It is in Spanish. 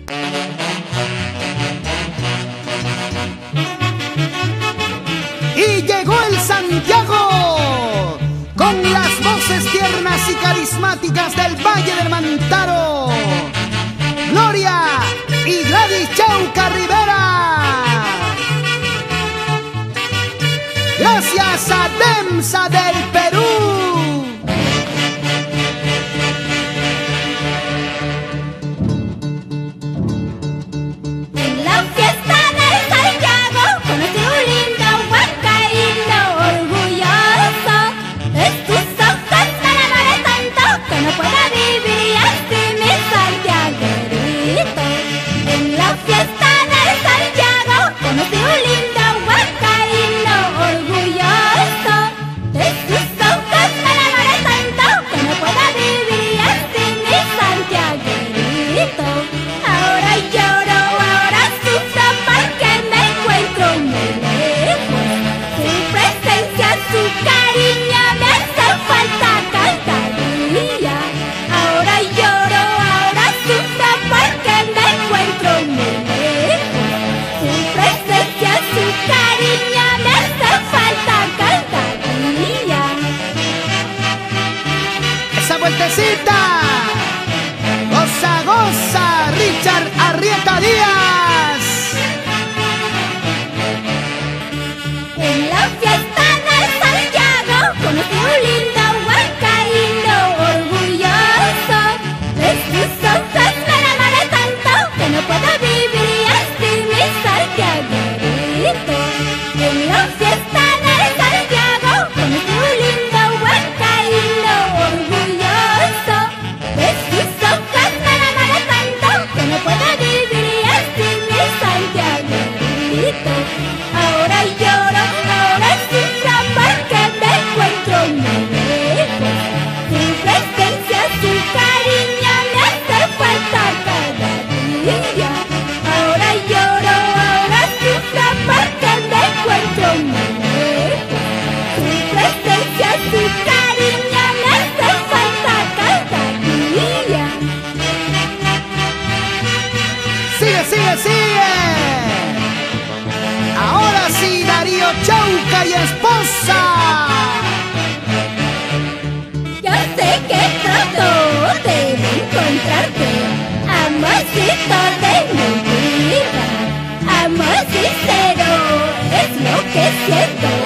Y llegó el Santiago con las voces tiernas y carismáticas del Valle del Mantaro, Gloria y Gladys Chauca Rivera. Gracias a DEMSA del Perú. Goza, goza, Richard Arrieta Díaz. En la fiesta de Santiago conocí un lindo huancaíno orgulloso. De sus ojos me enamoré tanto que no puedo vivir sin mi santiaguerito. En la fiesta de Santiago conocí un lindo huancaíno orgulloso. De sus ojos me enamoré tanto que no puedo vivir sin mi santiaguerito. Ahora lloro, ahora sufro porque me encuentro muy lejos. Su presencia, su cariño me hace falta cada día. Ahora lloro, ahora sufro porque me encuentro muy lejos. Su presencia, su cariño me hace falta cada día. Sigue, sigue, sigue. Ahora sí, Darío Chauca y esposa. Yo sé que pronto debo encontrarte, amorcito de mi vida. Amor sincero es lo que siento.